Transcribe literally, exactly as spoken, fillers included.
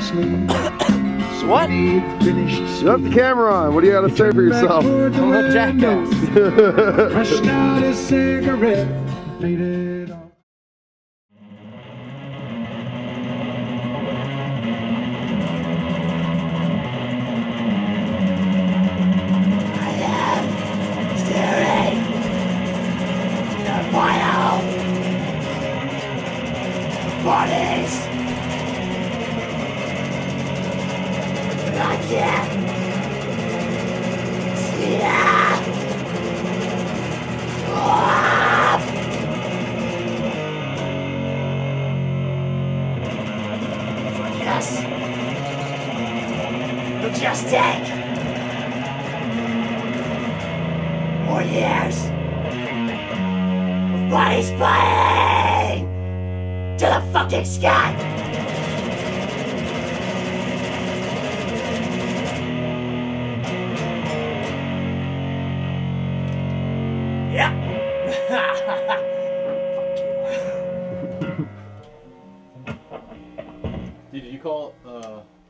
What? You have the camera on. What do you got to say for yourself? I'm a jackass. Crushed out a cigarette, faded off. Bodies! I can't see that! Ah! Yes! It'll just take more years of bodies flying to the fucking sky! Yep. Dude, did you call, uh...